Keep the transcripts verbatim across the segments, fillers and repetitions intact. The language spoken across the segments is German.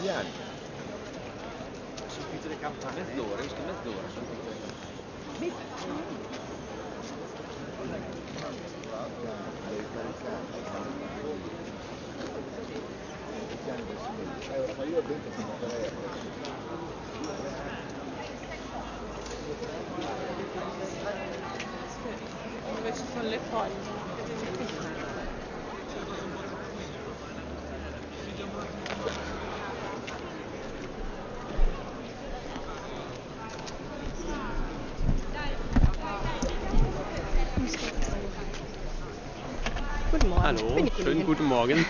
italiani. Sono tutte le campane. Mezz'ora, giusto mezz'ora. Ma io dentro sono dove ci sono le foglie. Guten Morgen. Hallo, schönen guten Morgen.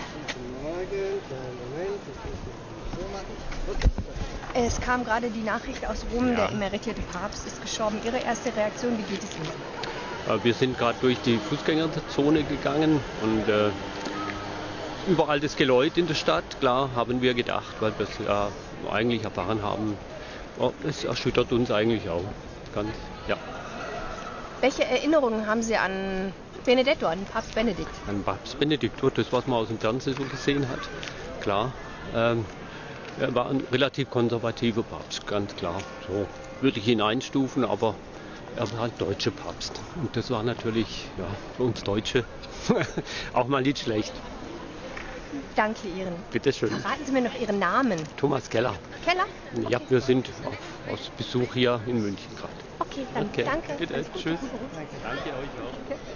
Es kam gerade die Nachricht aus Rom, Ja. der emeritierte Papst ist gestorben. Ihre erste Reaktion, wie geht es Ihnen? Wir sind gerade durch die Fußgängerzone gegangen und äh, überall das Geläut in der Stadt. Klar, haben wir gedacht, weil wir es ja eigentlich erfahren haben. Oh, es erschüttert uns eigentlich auch. Ganz, ja. Welche Erinnerungen haben Sie an Benedetto, an Papst Benedikt? An Papst Benedikt, das, was man aus dem Fernsehen so gesehen hat. Klar, ähm, er war ein relativ konservativer Papst, ganz klar. So würde ich ihn einstufen, aber er war ein deutscher Papst. Und das war natürlich ja, für uns Deutsche auch mal nicht schlecht. Danke Ihnen. Bitte schön. Verraten Sie mir noch Ihren Namen. Thomas Keller. Keller? Ja, wir sind aus Besuch hier in München gerade. Okay, dann Okay, danke. bitte, Alles Gute. tschüss. Danke euch auch. Okay.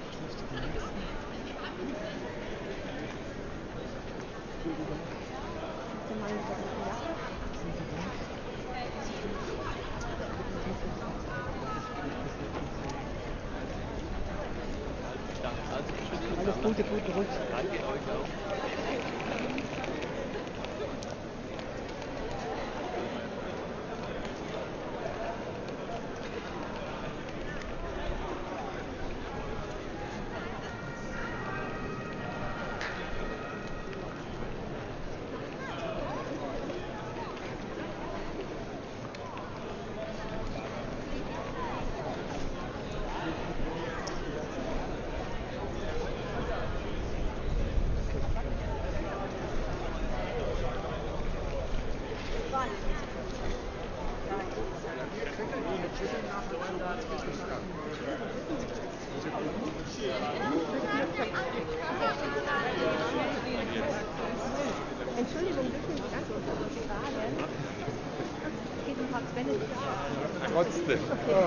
Alles Gute, gute Rutsch. Danke euch auch. Entschuldigung, wissen Sie ganz kurz eine Frage? Geht um Papst Benedikt? Trotzdem.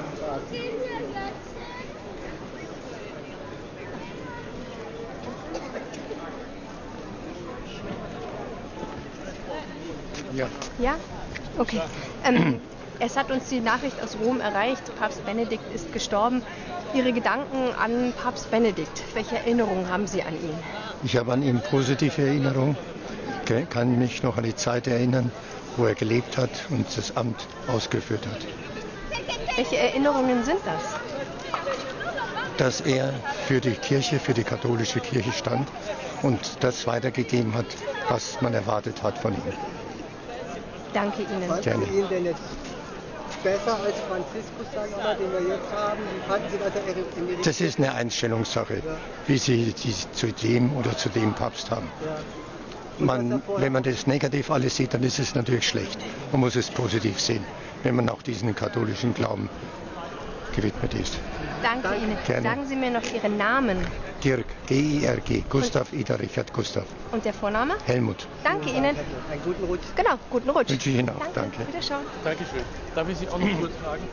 Ja. Ja? Okay. Ähm, es hat uns die Nachricht aus Rom erreicht, Papst Benedikt ist gestorben. Ihre Gedanken an Papst Benedikt, welche Erinnerungen haben Sie an ihn? Ich habe an ihn positive Erinnerungen, Ich kann mich noch an die Zeit erinnern, wo er gelebt hat und das Amt ausgeführt hat. Welche Erinnerungen sind das? Dass er für die Kirche, für die katholische Kirche stand und das weitergegeben hat, was man erwartet hat von ihm. Danke Ihnen. Gerne. Fanden Sie ihn denn jetzt besser als Franziskus, sagen wir mal, den wir jetzt haben? Wie fanden Sie, dass er emeritiert? Das ist eine Einstellungssache, wie Sie die zu dem oder zu dem Papst haben. Ja. Man, wenn man das negativ alles sieht, dann ist es natürlich schlecht. Man muss es positiv sehen, wenn man auch diesen katholischen Glauben gewidmet ist. Danke Ihnen. Gerne. Sagen Sie mir noch Ihren Namen. Dirk, G I R G, Gustav, Ida, Richard, Gustav. Und der Vorname? Helmut. Danke Ihnen. Einen guten Rutsch. Genau, guten Rutsch. Wünsche ich Ihnen auch. Danke. Danke. Wiederschauen. Dankeschön. Darf ich Sie auch noch kurz fragen?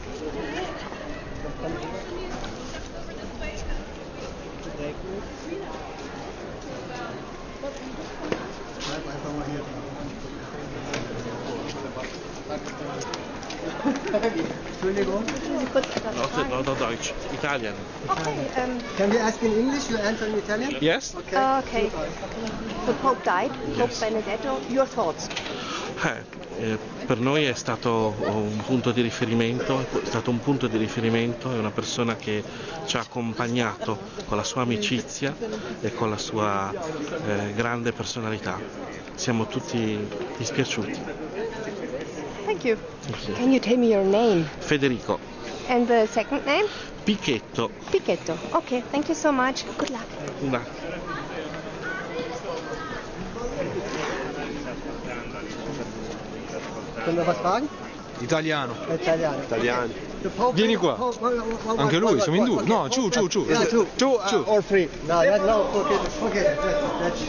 Entschuldigung. Können Sie kurz etwas fragen? No, no, Deutsch. Italian. Okay, um, Can we ask in English? You answer in Italian? Yes? Okay. okay. The Pope died, Pope Benedetto. Your thoughts? Eh, eh, per noi è stato un punto di riferimento, è stato un punto di riferimento, è una persona che ci ha accompagnato con la sua amicizia e con la sua eh, grande personalità. Siamo tutti dispiaciuti. Thank you. Can you tell me your name? Federico And the second name? Pichetto. Pichetto. Okay, thank you so much. Good luck. Una Können wir was fragen? Italiano. Italiano. Italiano. The Pope- Vieni qua. Pope- Pope- Pope- Anche lui, Pope- siamo in due. Pope- No, giù, giù, giù. Yeah, two. Giù, uh, all three. No, that, no, forget it, forget it. That's, that's.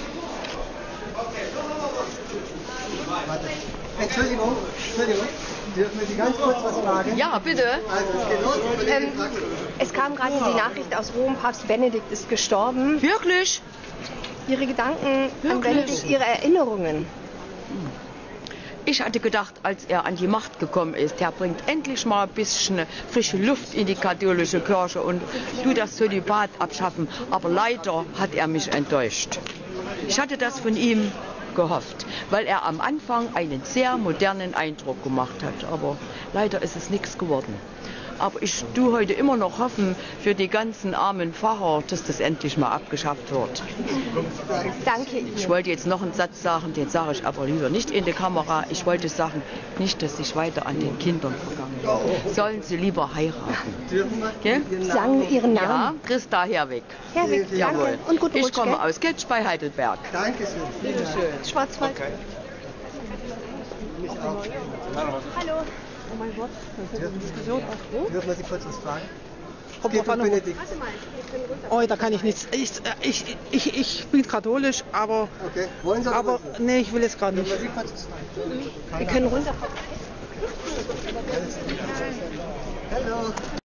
Warte. Entschuldigung, Entschuldigung. Dürfen wir Sie ganz kurz was fragen? Ja, bitte. Also, es geht los. Ähm, es kam gerade die Nachricht aus Rom, Papst Benedikt ist gestorben. Wirklich? Ihre Gedanken an Wirklich? Benedikt, Ihre Erinnerungen. Ich hatte gedacht, als er an die Macht gekommen ist, der bringt endlich mal ein bisschen frische Luft in die katholische Kirche und du das Zölibat abschaffen. Aber leider hat er mich enttäuscht. Ich hatte das von ihm gehofft, weil er am Anfang einen sehr modernen Eindruck gemacht hat. Aber leider ist es nichts geworden. Aber ich tue heute immer noch hoffen für die ganzen armen Pfarrer, dass das endlich mal abgeschafft wird. Danke Ihnen. Ich wollte jetzt noch einen Satz sagen, den sage ich aber lieber nicht in die Kamera. Ich wollte sagen, nicht, dass sich weiter an den Kindern vergangen wird. Sollen sie lieber heiraten. Okay? Sagen Sie Ihren Ja, Namen. Christa Herwig. Herwig, danke. Jawohl. Und guten Ich Rutsch, komme gell? aus Getsch bei Heidelberg. Dankeschön. Schwarzwald. Mich auch. Hallo. Oh mein Gott, das ist eine Diskussion auf Rom. Dürfen wir Sie kurz was fragen? Kommt Geht drauf um an, Benedikt. oh, da kann ich nichts. Ich, ich, ich, ich bin katholisch, aber, Okay. Wollen Sie aber was? nee, ich will es gerade nicht. Dürfen wir Sie kurz was fragen? Wir können runter. Hallo.